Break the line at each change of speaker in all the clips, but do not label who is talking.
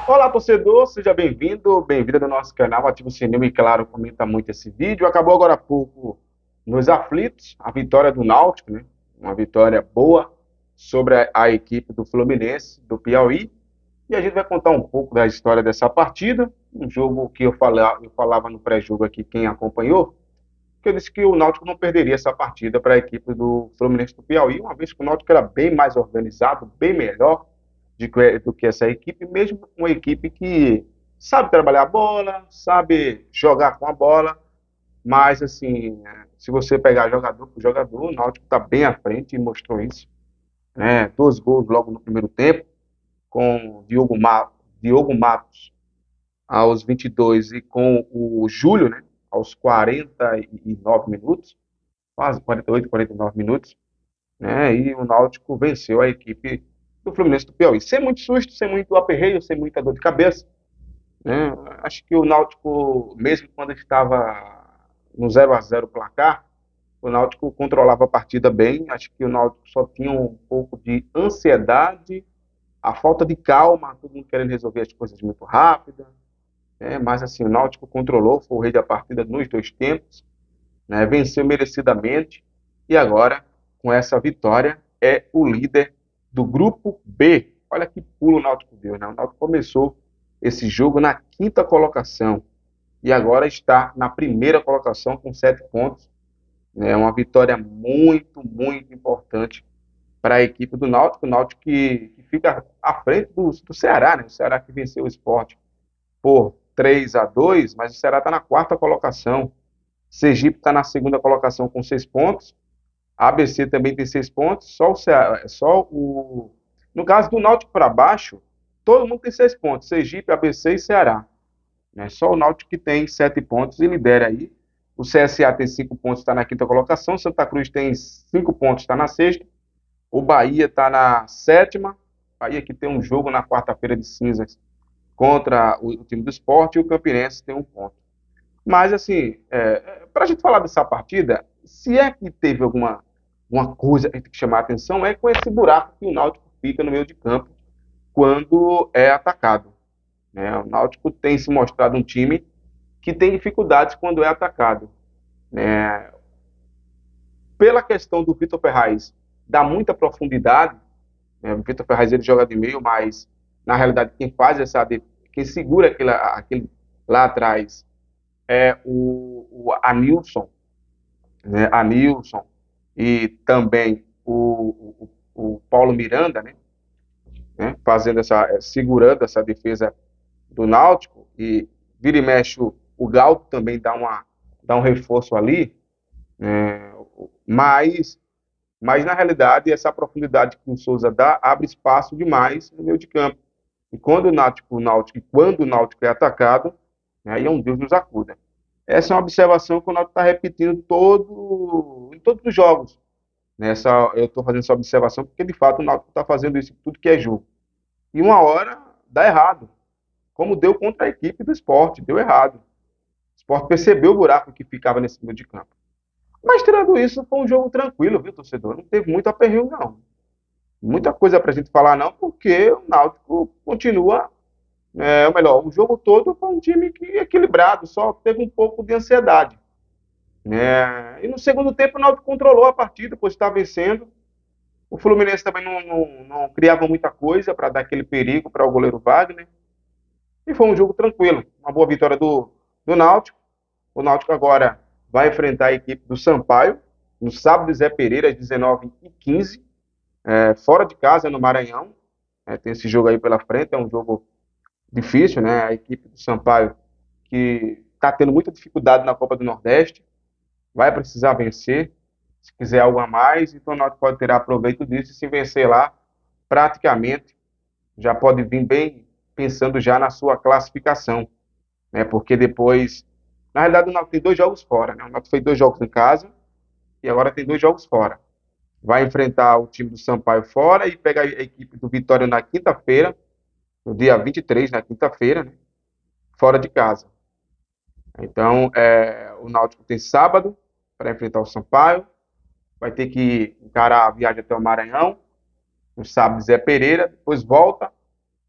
Olá, torcedor, seja bem-vindo, bem-vinda no nosso canal, ativa o sininho e, claro, comenta muito esse vídeo. Acabou agora há pouco nos aflitos, a vitória do Náutico, né? Uma vitória boa sobre a equipe do Fluminense, do Piauí. E a gente vai contar um pouco da história dessa partida, um jogo que eu falava no pré-jogo aqui, quem acompanhou, que eu disse que o Náutico não perderia essa partida para a equipe do Fluminense do Piauí, uma vez que o Náutico era bem mais organizado, bem melhor do que essa equipe, mesmo uma equipe que sabe trabalhar a bola, sabe jogar com a bola, mas assim, se você pegar jogador por jogador, o Náutico está bem à frente e mostrou isso, né? 2 gols logo no primeiro tempo, com Diogo Matos aos 22 e com o Júlio, né, aos 49 minutos, quase 48, 49 minutos, né, e o Náutico venceu a equipe do Fluminense do Piauí. Sem muito susto, sem muito aperreio, sem muita dor de cabeça, né, acho que o Náutico, mesmo quando estava no 0-0 placar, o Náutico controlava a partida bem, acho que o Náutico só tinha um pouco de ansiedade, a falta de calma, todo mundo querendo resolver as coisas muito rápido, mas assim, o Náutico controlou, foi o rei da partida nos 2 tempos, né, venceu merecidamente e agora, com essa vitória, é o líder do grupo B. Olha que pulo o Náutico deu, né? O Náutico começou esse jogo na quinta colocação e agora está na primeira colocação com 7 pontos. É uma vitória muito, muito importante para a equipe do Náutico. O Náutico que fica à frente do Ceará, né? O Ceará que venceu o Sport por 3-2, mas o Ceará está na quarta colocação. Sergipe está na segunda colocação com 6 pontos. A ABC também tem 6 pontos. Só o Ceará, no caso do Náutico para baixo, todo mundo tem 6 pontos. Sergipe, ABC e Ceará. Né? Só o Náutico que tem 7 pontos e lidera aí. O CSA tem 5 pontos, está na quinta colocação. Santa Cruz tem 5 pontos, está na sexta. O Bahia está na sétima. Bahia que tem um jogo na quarta-feira de cinzas contra o time do Sport, e o Campinense tem 1 ponto. Mas, assim, para a gente falar dessa partida, se é que teve alguma coisa que tem que chamar a atenção, é com esse buraco que o Náutico fica no meio de campo quando é atacado. Né? O Náutico tem se mostrado um time que tem dificuldades quando é atacado. Né? Pela questão do Vitor Ferraz, dá muita profundidade, né? O Vitor Ferraz ele joga de meio, mas na realidade quem segura aquele lá atrás é o Anilson, né? Anilson e também o Paulo Miranda, né? Fazendo segurando essa defesa do Náutico, e vira e mexe o Galto também dá um reforço ali, né? mas, mas na realidade essa profundidade que o Souza dá abre espaço demais no meio de campo. E quando o Náutico é atacado, né, aí é um Deus nos acuda. Essa é uma observação que o Náutico está repetindo em todos os jogos. Eu estou fazendo essa observação porque, de fato, o Náutico está fazendo isso em tudo que é jogo. E uma hora dá errado, como deu contra a equipe do Sport, deu errado. O Sport percebeu o buraco que ficava nesse meio de campo. Mas, tirando isso, foi um jogo tranquilo, viu, torcedor? Não teve muito aperreio, não. Muita coisa para a gente falar, não, porque o Náutico continua, ou melhor, o jogo todo foi um time equilibrado, só teve um pouco de ansiedade. E no segundo tempo o Náutico controlou a partida, pois está vencendo. O Fluminense também não criava muita coisa para dar aquele perigo para o goleiro Wagner. E foi um jogo tranquilo, uma boa vitória do Náutico. O Náutico agora vai enfrentar a equipe do Sampaio, no sábado, Zé Pereira, às 19h15, fora de casa, no Maranhão. Tem esse jogo aí pela frente, é um jogo difícil, né? A equipe do Sampaio que está tendo muita dificuldade na Copa do Nordeste, vai precisar vencer, se quiser algo a mais, então o Náutico pode tirar proveito disso, e se vencer lá, praticamente, já pode vir bem pensando já na sua classificação, né? Porque depois, na realidade o Náutico tem 2 jogos fora, né? O Náutico fez 2 jogos em casa e agora tem 2 jogos fora. Vai enfrentar o time do Sampaio fora e pega a equipe do Vitória na quinta-feira, no dia 23, na quinta-feira, né? Fora de casa. Então, o Náutico tem sábado para enfrentar o Sampaio, vai ter que encarar a viagem até o Maranhão, no sábado Zé Pereira, depois volta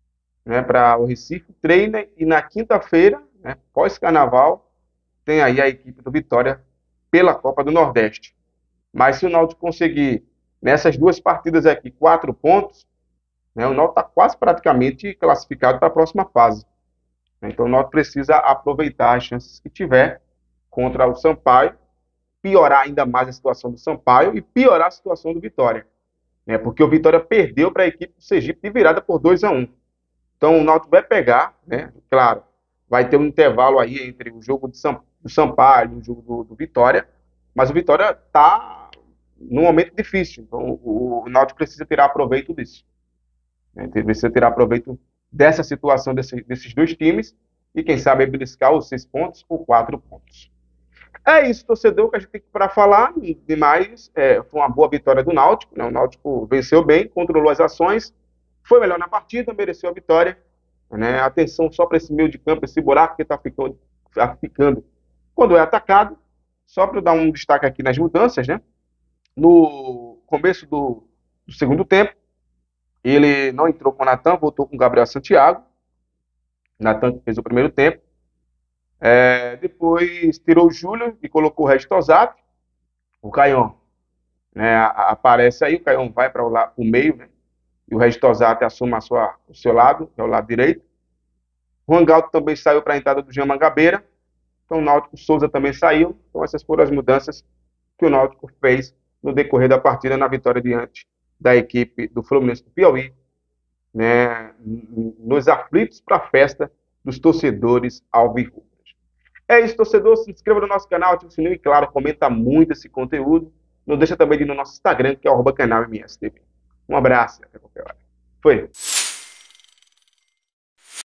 né, para o Recife, treina e na quinta-feira, né, pós-carnaval, tem aí a equipe do Vitória pela Copa do Nordeste. Mas se o Náutico conseguir, nessas duas partidas aqui, 4 pontos, né, o Náutico está quase praticamente classificado para a próxima fase. Então o Náutico precisa aproveitar as chances que tiver contra o Sampaio, piorar ainda mais a situação do Sampaio e piorar a situação do Vitória, né, porque o Vitória perdeu para a equipe do Sergipe de virada por 2-1. Então o Náutico vai pegar, né? Claro, vai ter um intervalo aí entre o jogo do Sampaio e o jogo do Vitória, mas o Vitória está num momento difícil, então o Náutico precisa tirar proveito disso, né? Precisa tirar proveito dessa situação desses dois times e quem sabe beliscar os 6 pontos ou 4 pontos. É isso, torcedor, que a gente tem para falar. Demais, foi uma boa vitória do Náutico, né? O Náutico venceu bem, controlou as ações, foi melhor na partida, mereceu a vitória, né? Atenção só para esse meio de campo, esse buraco que está ficando quando é atacado. Só para dar um destaque aqui nas mudanças, né? No começo do segundo tempo, ele não entrou com o Natan, voltou com o Gabriel Santiago. Natan fez o primeiro tempo. Depois tirou o Júlio e colocou o Regis Tosato. O Caion, né, aparece aí, o Caion vai para o meio, né, e o Regis Tosato assume o seu lado, que é o lado direito. O Rangalto também saiu para a entrada do Jean Mangabeira. Então o Náutico Souza também saiu. Então essas foram as mudanças que o Náutico fez no decorrer da partida na vitória diante da equipe do Fluminense do Piauí, né, nos aflitos para a festa dos torcedores alvirrubros. É isso, torcedor. Se inscreva no nosso canal, ative o sininho e, claro, comenta muito esse conteúdo. Não deixa também de ir no nosso Instagram, que é o @canalmstv. Um abraço e até qualquer hora. Foi.